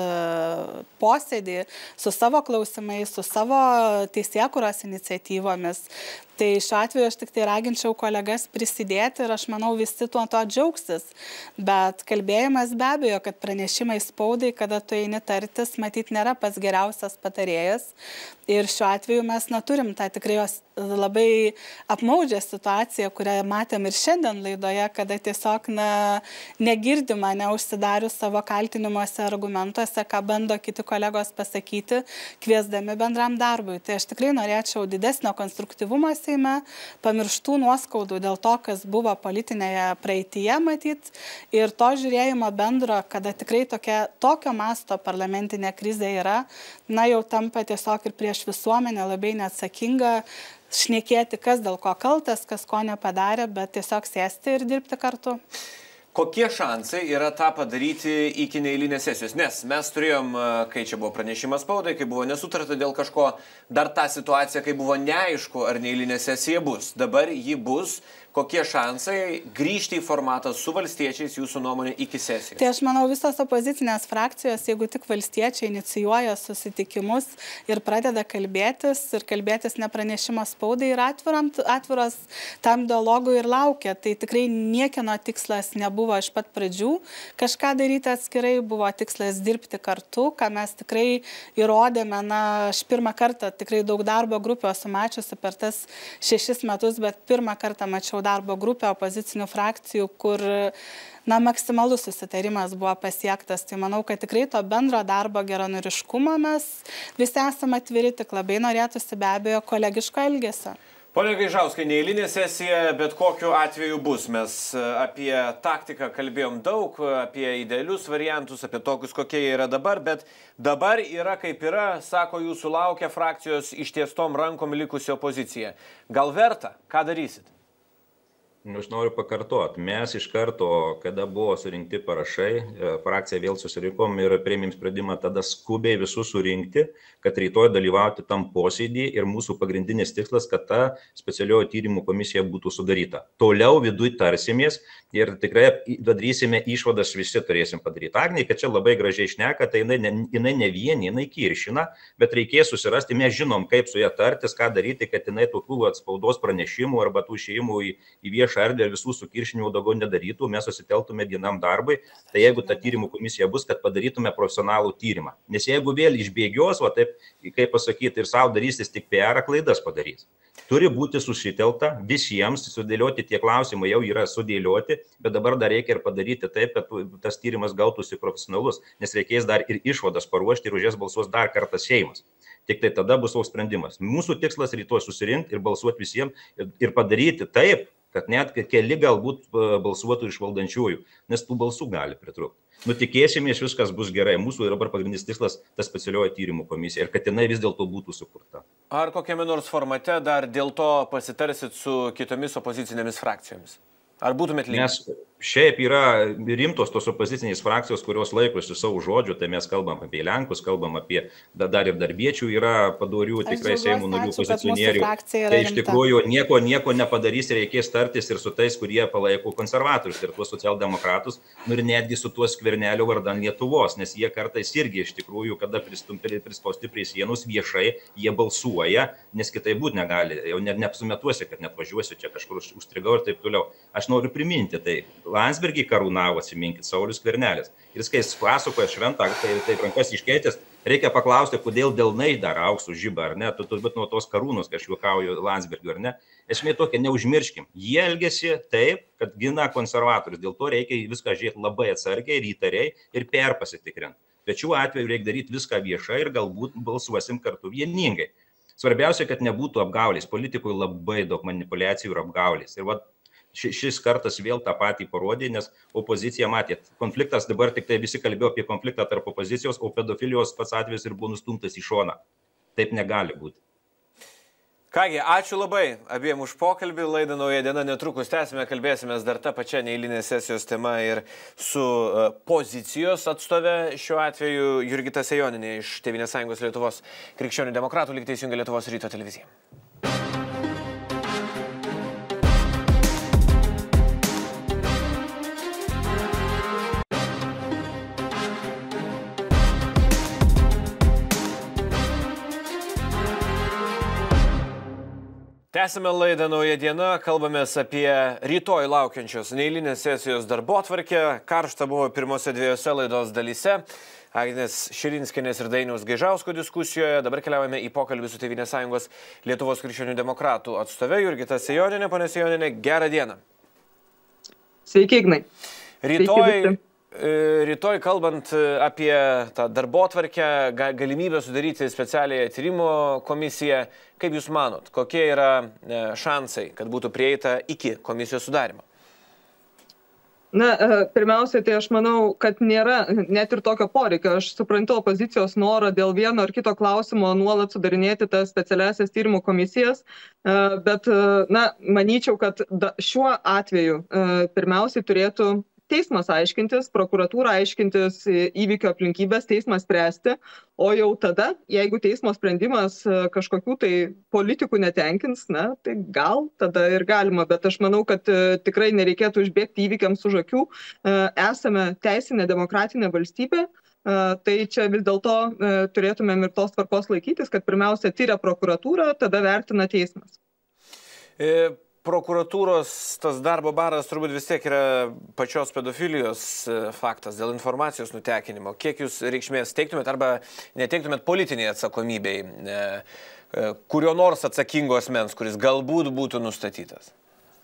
posėdį su savo klausimais, su savo teisėkūros iniciatyvomis. Tai šiuo atveju aš tik tai raginčiau kolegas prisidėti ir aš manau visi tuo to džiaugsis. Bet kalbėjimas be abejo, kad pranešimai spaudai, kada tu eini tartis, matyt, nėra pats geriausias patarėjas. Ir šiuo atveju mes neturim tą tikrai labai apmaudžią situaciją, kurią matėm ir šiandien laidoje, kada tiesiog na, negirdima, neužsidarius savo kaltinimuose argumentuose, ką bando kiti kolegos pasakyti, kviesdami bendram darbui. Tai aš tikrai norėčiau didesnio konstruktyvumo Seime, pamirštų nuoskaudų dėl to, kas buvo politinėje praeityje matyt, ir to žiūrėjimo bendro, kada tikrai tokia, tokio masto parlamentinė krizė yra, na jau tampa tiesiog ir prieš visuomenę labai neatsakinga šnekėti, kas dėl ko kaltas, kas ko nepadarė, bet tiesiog sėsti ir dirbti kartu. Kokie šansai yra tą padaryti iki neeilinės sesijos? Nes mes turėjom, kai čia buvo pranešimas spaudai, kai buvo nesutarta dėl kažko, dar tą situaciją, kai buvo neaišku, ar neeilinė sesija bus. Dabar ji bus. Kokie šansai grįžti į formatą su valstiečiais, jūsų nuomonė, iki sesijos? Tai aš manau, visos opozicinės frakcijos, jeigu tik valstiečiai inicijuoja susitikimus ir pradeda kalbėtis, ir kalbėtis nepranešimo spaudai ir atviros tam dialogui ir laukia, tai tikrai niekieno tikslas nebuvo iš pat pradžių kažką daryti atskirai, buvo tikslas dirbti kartu, ką mes tikrai įrodėme, na, aš pirmą kartą tikrai daug darbo grupių esu mačiusi per tas šešis metus, bet pirmą kartą mačiau darbo grupę opozicinių frakcijų, kur na, maksimalus susitarimas buvo pasiektas. Tai manau, kad tikrai to bendro darbo geranoriškumo mes visi esame atviri, tik labai norėtųsi be abejo kolegiško elgesio. Pone Gaižauskai, neeilinė sesija, bet kokiu atveju bus. Mes apie taktiką kalbėjom daug, apie idealius variantus, apie tokius, kokie jie yra dabar, bet dabar yra kaip yra, sako, jūsų laukia frakcijos ištiestom rankom likusi opozicija. Gal verta? Ką darysit? Aš noriu pakartoti, mes iš karto, kada buvo surinkti parašai, frakcija vėl susirinkom ir priėmėm sprendimą tada skubiai visus surinkti, kad rytoj dalyvauti tam posėdį ir mūsų pagrindinis tikslas, kad ta specialioji tyrimų komisija būtų sudaryta. Toliau viduj tarsimės ir tikrai darysime išvadas, visi turėsim padaryti. Agnei, kad čia labai gražiai šneka, tai jinai ne, jinai ne vieni, jinai kiršina, bet reikės susirasti, mes žinom, kaip su ją tartis, ką daryti, kad jinai tokių atspaudos pranešimų arba tų išėjimų į, į viešą erdvę ir visų sukiršinimų daugiau nedarytų, mes susiteltume vienam darbui, tai jeigu ta tyrimų komisija bus, kad padarytume profesionalų tyrimą. Nes jeigu vėl išbėgios, va taip, kaip pasakyti, ir savo darysis tik P R, klaidas padarys. Turi būti susitelta visiems, sudėlioti tie klausimai jau yra sudėlioti, bet dabar dar reikia ir padaryti taip, kad tas tyrimas gautųsi profesionalus, nes reikės dar ir išvadas paruošti ir už jas balsuos dar kartą Seimas. Tik tai tada bus savo sprendimas. Mūsų tikslas rytoj susirinkti ir balsuoti visiems ir, ir padaryti taip, kad net keli galbūt balsuotų iš valdančiųjų, nes tų balsų gali pritrūkti. Nutikėsimės, viskas bus gerai. Mūsų yra dabar pagrindinis tikslas ta specialioji tyrimų komisija ir kad jinai vis dėlto būtų sukurta. Ar kokiame nors formate dar dėl to pasitarsit su kitomis opozicinėmis frakcijomis? Ar būtumėt linkęs? Nes šiaip yra rimtos tos opozicinės frakcijos, kurios laikosi savo žodžių, tai mes kalbam apie Lenkus, kalbam apie dar ir darbiečių yra padorių, tikrai Seimo narių pozicionierių. Tai iš tikrųjų nieko, nieko nepadarys, reikės tartis ir su tais, kurie palaiko konservatorius ir tuos socialdemokratus, nu ir netgi su tuo Skvernelio vardan Lietuvos, nes jie kartais irgi iš tikrųjų, kada prispausti prie sienos viešai, jie balsuoja, nes kitai būt negali, jau net neapsumetuosi, kad net važiuosi čia kažkur užstrigau ir taip toliau. Aš noriu priminti, tai Landsbergį karūnavo, atsiminkit, Saulius Skvernelis. Ir kai jis pasakoja šventą, tai, tai rankas iškeitęs, reikia paklausti, kodėl delnai dar auksų žiba, ar ne? Tu turbūt nuo tos karūnos, kai aš juokauju Landsbergiu, ar ne? Esmė tokia, neužmirškim. Jie elgėsi taip, kad gina konservatorius. Dėl to reikia viską žiūrėti labai atsargiai ir įtariai ir per pasitikrinti. Bet šiuo atveju reikia daryti viską viešai ir galbūt balsuosim kartu vieningai. Svarbiausia, kad nebūtų apgaulės. Politikui labai daug manipulacijų ir apgaulės. Ir va, šis kartas vėl tą patį parodė, nes opozicija matė, konfliktas dabar tik tai visi kalbėjo apie konfliktą tarp opozicijos, o pedofilijos pats atvejis ir buvo nustumtas į šoną. Taip negali būti. Kągi, ačiū labai abiem už pokalbį. Laidą Nauja diena netrukus tęsime, kalbėsimės dar tą pačią neeilinės sesijos tema ir su pozicijos atstove, šiuo atveju Jurgita Sejonienė iš Tėvynės sąjungos Lietuvos krikščionių demokratų, likite įsijungę Lietuvos ryto televiziją. Tęsime laidą Nauja diena, kalbamės apie rytoj laukiančios neeilinės sesijos darbotvarkę. Karšta buvo pirmose dviejose laidos dalyse. Agnės Širinskienės ir Dainiaus Gaižausko diskusijoje. Dabar keliaujame į pokalbį su Tėvynės sąjungos Lietuvos krikščionių demokratų atstove Jurgita Sejonienė. Pone Sejonienė, gerą dieną. Sveiki, Ignai. Rytoj... Rytoj, kalbant apie tą darbotvarkę, galimybę sudaryti specialiąją tyrimo komisiją, kaip Jūs manot, kokie yra šansai, kad būtų prieita iki komisijos sudarimo? Na, pirmiausiai, tai aš manau, kad nėra net ir tokio poreikio. Aš suprantu opozicijos norą dėl vieno ar kito klausimo nuolat sudarinėti tas specialiasias tyrimų komisijas, bet, na, manyčiau, kad šiuo atveju pirmiausiai turėtų teismas aiškintis, prokuratūra aiškintis įvykio aplinkybės, teismas spręsti, o jau tada, jeigu teismo sprendimas kažkokių tai politikų netenkins, na, tai gal tada ir galima, bet aš manau, kad tikrai nereikėtų užbėgti įvykiams už akių. Esame teisinė demokratinė valstybė, tai čia vis dėlto turėtumėm ir tos tvarkos laikytis, kad pirmiausia tyria prokuratūra, tada vertina teismas. E... Prokuratūros tas darbo baras turbūt vis tiek yra pačios pedofilijos faktas dėl informacijos nutekinimo. Kiek Jūs reikšmės teiktumėt arba neteiktumėt politiniai atsakomybei kurio nors atsakingo asmens, kuris galbūt būtų nustatytas?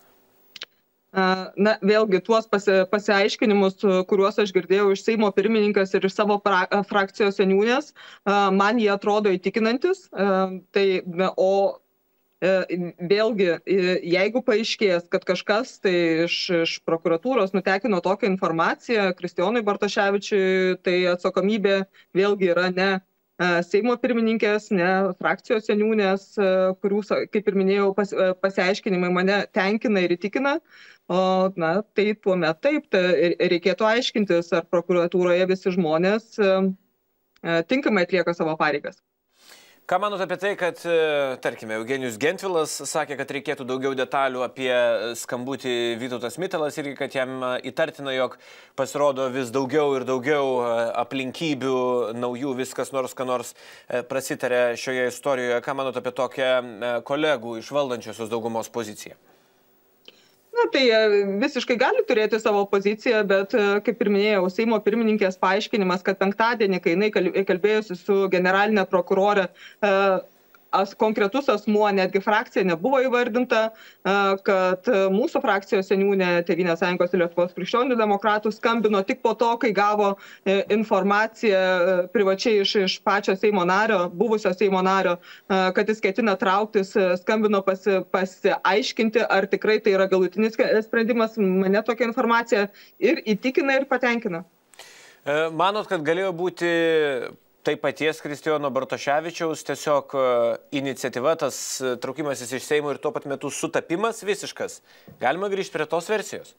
Na, vėlgi, tuos pasi, pasiaiškinimus, kuriuos aš girdėjau iš Seimo pirmininkas ir iš savo pra, frakcijos seniūnės, man jie atrodo įtikinantis. Tai, o vėlgi, jeigu paaiškės, kad kažkas tai iš, iš prokuratūros nutekino tokią informaciją Kristijonui Bartoševičiui, tai atsakomybė vėlgi yra ne Seimo pirmininkės, ne frakcijos seniūnės, kurių, kaip ir minėjau, pas, pasiaiškinimai mane tenkina ir įtikina. O, na, tai tuomet taip, tai reikėtų aiškintis, ar prokuratūroje visi žmonės tinkamai atlieka savo pareigas. Ką manot apie tai, kad, tarkime, Eugenijus Gentvilas sakė, kad reikėtų daugiau detalių apie skambutį Vytautas Mitalas ir kad jam įtartina, jog pasirodo vis daugiau ir daugiau aplinkybių, naujų, viskas nors, ką nors prasitarė šioje istorijoje. Ką manot apie tokią kolegų iš valdančiosios daugumos poziciją? Na, tai visiškai gali turėti savo poziciją, bet, kaip ir minėjau, Seimo pirmininkės paaiškinimas, kad penktadienį, kai jinai kalbėjusi su generalinė prokurorė, as, konkretus asmuo, netgi frakcija nebuvo įvardinta, kad mūsų frakcijos seniūnė Tėvynės sąjungos ir Lietuvos krikščionių demokratų skambino tik po to, kai gavo informaciją privačiai iš, iš pačio Seimo nario, buvusio Seimo nario, kad jis ketina trauktis, skambino pasi, pasiaiškinti, ar tikrai tai yra galutinis sprendimas. Mane tokia informacija ir įtikina, ir patenkina. Manot, kad galėjo būti tai paties Kristijono Bartoševičiaus tiesiog iniciatyva, tas traukimasis iš Seimo ir tuo pat metu sutapimas visiškas? Galima grįžti prie tos versijos?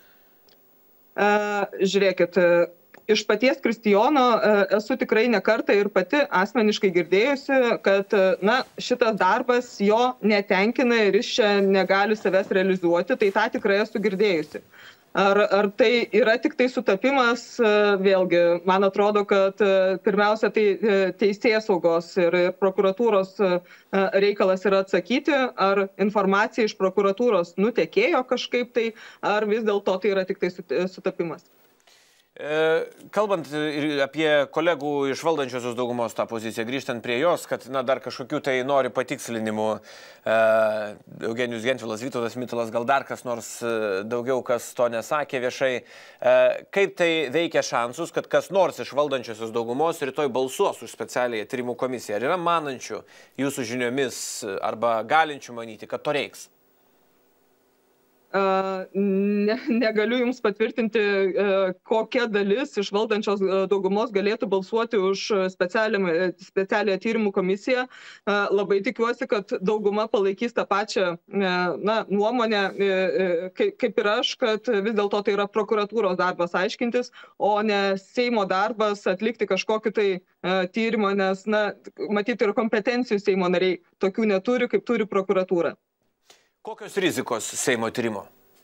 Uh, žiūrėkit, iš paties Kristijono uh, esu tikrai ne kartą ir pati asmeniškai girdėjusi, kad na, šitas darbas jo netenkina ir jis čia negali savęs realizuoti, tai tą tikrai esu girdėjusi. Ar, ar tai yra tik tai sutapimas, vėlgi, man atrodo, kad pirmiausia, tai teisėsaugos ir prokuratūros reikalas yra atsakyti, ar informacija iš prokuratūros nutekėjo kažkaip tai, ar vis dėlto tai yra tik tai sutapimas. Kalbant ir apie kolegų iš valdančiosios daugumos tą poziciją, grįžtant prie jos, kad na, dar kažkokių tai nori patikslinimų, Eugenijus Gentvilas, Vytautas Mitalas, gal dar kas nors daugiau, kas to nesakė viešai, kaip tai veikia šansus, kad kas nors iš valdančiosios daugumos rytoj balsuos už specialiąją tyrimų komisiją? Ar yra manančių jūsų žiniomis arba galinčių manyti, kad to reiks? Ne, negaliu Jums patvirtinti, kokia dalis iš valdančios daugumos galėtų balsuoti už specialią tyrimų komisiją. Labai tikiuosi, kad dauguma palaikys tą pačią na, nuomonę, kaip ir aš, kad vis dėlto tai yra prokuratūros darbas aiškintis, o ne Seimo darbas atlikti kažkokį tai tyrimą, nes, na, matyti ir kompetencijų Seimo nariai tokių neturi, kaip turi prokuratūra. Kokios rizikos Seimo tyrimo?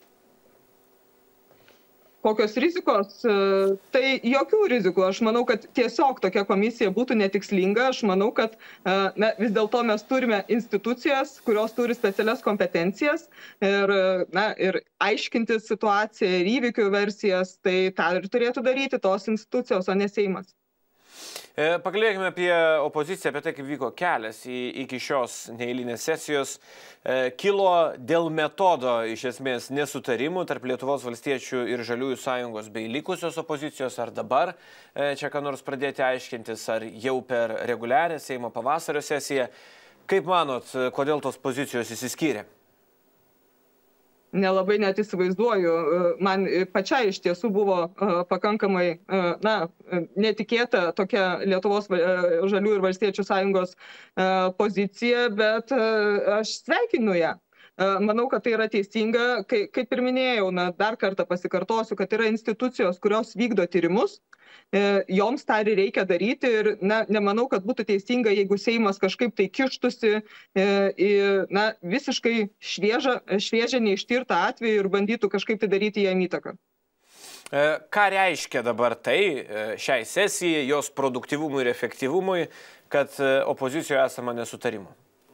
Kokios rizikos? Tai jokių rizikų. Aš manau, kad tiesiog tokia komisija būtų netikslinga. Aš manau, kad na, vis dėlto mes turime institucijas, kurios turi specialias kompetencijas ir, na, ir aiškinti situaciją ir įvykių versijas. Tai tą ir turėtų daryti tos institucijos, o ne Seimas. Pakalbėkime apie opoziciją, apie tai, kaip vyko kelias iki šios neeilinės sesijos. Kilo dėl metodo iš esmės nesutarimų tarp Lietuvos valstiečių ir Žaliųjų sąjungos bei likusios opozicijos. Ar dabar čia ką nors pradėti aiškintis, ar jau per reguliarią Seimo pavasario sesiją? Kaip manot, kodėl tos pozicijos išsiskyrė? Nelabai net įsivaizduoju. Man pačiai iš tiesų buvo pakankamai na, netikėta tokia Lietuvos Žaliųjų ir Valstiečių sąjungos pozicija, bet aš sveikinu ją. Manau, kad tai yra teisinga. Kaip ir minėjau, na, dar kartą pasikartosiu, kad yra institucijos, kurios vykdo tyrimus. Joms tą ir reikia daryti ir na, nemanau, kad būtų teisinga, jeigu Seimas kažkaip tai kištusi į na, visiškai šviežą, šviežią neištirtą atvejį ir bandytų kažkaip tai daryti jam įtaką. Ką reiškia dabar tai šiai sesijai, jos produktyvumui ir efektyvumui, kad opozicijoje esama nesutarimų?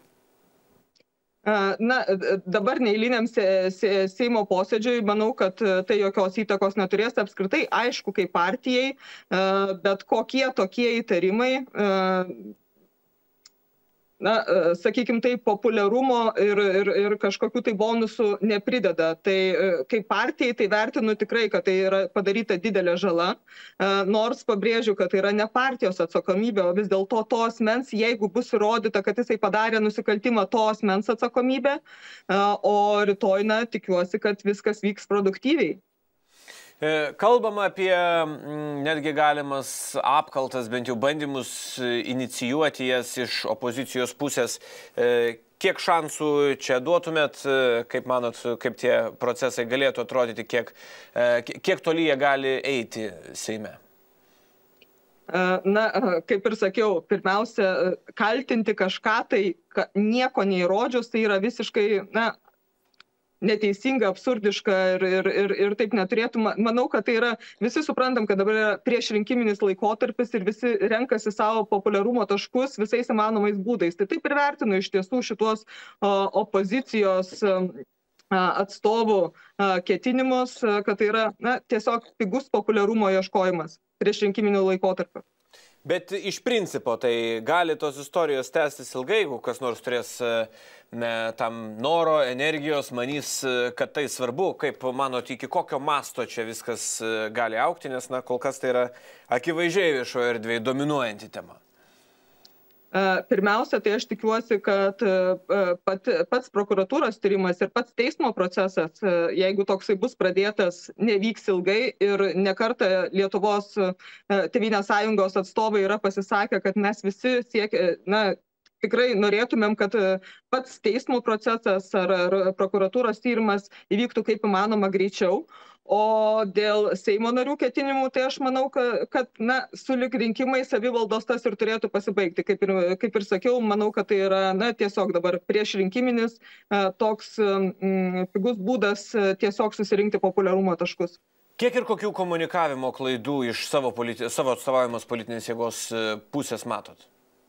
Na, dabar neeiliniam Seimo posėdžiui, manau, kad tai jokios įtakos neturės apskritai, aišku, kaip partijai, bet kokie tokie įtarimai, na, sakykime, tai populiarumo ir, ir, ir kažkokių tai bonusų neprideda. Tai kaip partijai tai vertinu tikrai, kad tai yra padaryta didelė žala, nors pabrėžiu, kad tai yra ne partijos atsakomybė, o vis dėlto to asmens, jeigu bus įrodyta, kad jisai padarė nusikaltimą, to asmens atsakomybė, o rytoj, na, tikiuosi, kad viskas vyks produktyviai. Kalbama apie netgi galimas apkaltas, bent jau bandymus inicijuoti jas iš opozicijos pusės. Kiek šansų čia duotumėt, kaip manot, kaip tie procesai galėtų atrodyti, kiek, kiek toli jie gali eiti Seime? Na, kaip ir sakiau, pirmiausia, kaltinti kažką tai nieko neįrodžius, tai yra visiškai, na, neteisinga, absurdiška ir, ir, ir, ir taip neturėtų. Manau, kad tai yra, visi suprantam, kad dabar yra priešrinkiminis laikotarpis ir visi renkasi savo populiarumo taškus visais įmanomais būdais. Tai taip ir vertinu iš tiesų šitos o, opozicijos atstovų ketinimus, kad tai yra, na, tiesiog pigus populiarumo ieškojimas priešrinkiminiu laikotarpiu. Bet iš principo tai gali tos istorijos tęstis ilgai, jeigu kas nors turės ne, tam noro, energijos, manys, kad tai svarbu. Kaip manot, iki kokio masto čia viskas gali augti, nes na, kol kas tai yra akivaizdžiai viešoje erdvėje dominuojanti tema. Pirmiausia, tai aš tikiuosi, kad pat, pats prokuratūros tyrimas ir pats teismo procesas, jeigu toksai bus pradėtas, nevyks ilgai ir nekartą Lietuvos Tėvynės sąjungos atstovai yra pasisakę, kad mes visi siekia, na, tikrai norėtumėm, kad pats teismo procesas ar, ar prokuratūros tyrimas įvyktų kaip įmanoma greičiau. O dėl Seimo narių ketinimų, tai aš manau, kad, kad na, sulig rinkimai savivaldos tas ir turėtų pasibaigti. Kaip ir, kaip ir sakiau, manau, kad tai yra na, tiesiog dabar priešrinkiminis toks mm, pigus būdas tiesiog susirinkti populiarumo taškus. Kiek ir kokių komunikavimo klaidų iš savo, politi savo atstovaujamos politinės jėgos pusės matot?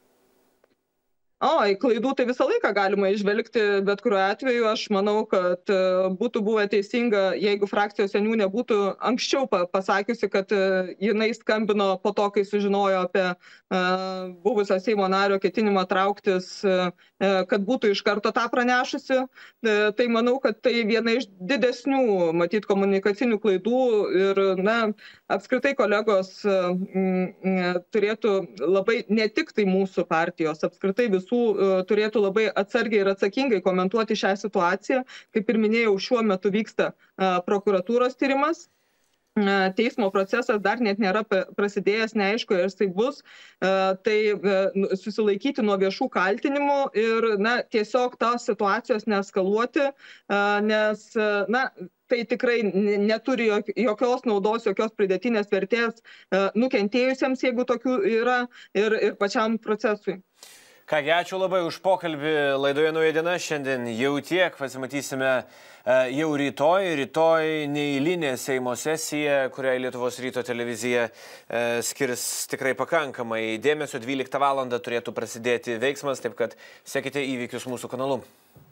O, klaidų tai visą laiką galima išvelgti, bet kuriuo atveju aš manau, kad būtų buvę teisinga, jeigu frakcijos seniūnė būtų anksčiau pasakiusi, kad jinai skambino po to, kai sužinojo apie buvusio Seimo nario ketinimą trauktis, kad būtų iš karto tą pranešusi. Tai manau, kad tai viena iš didesnių, matyt, komunikacinių klaidų ir, na, apskritai kolegos turėtų labai, ne tik tai mūsų partijos, apskritai visų turėtų labai atsargiai ir atsakingai komentuoti šią situaciją. Kaip ir minėjau, šiuo metu vyksta prokuratūros tyrimas. Teismo procesas dar net nėra prasidėjęs, neaišku, ir tai bus. Tai susilaikyti nuo viešų kaltinimų ir na, tiesiog tos situacijos neeskaluoti, nes na, tai tikrai neturi jokios naudos, jokios pridėtinės vertės nukentėjusiems, jeigu tokių yra, ir, ir pačiam procesui. Kągi, ačiū labai už pokalbį laidoje Nauja diena. Šiandien jau tiek, pasimatysime jau rytoj. Rytoj neeilinė Seimo sesija, kuriai Lietuvos ryto televizija skirs tikrai pakankamai dėmesio. dvyliktą valandą turėtų prasidėti veiksmas, taip kad sekite įvykius mūsų kanalu.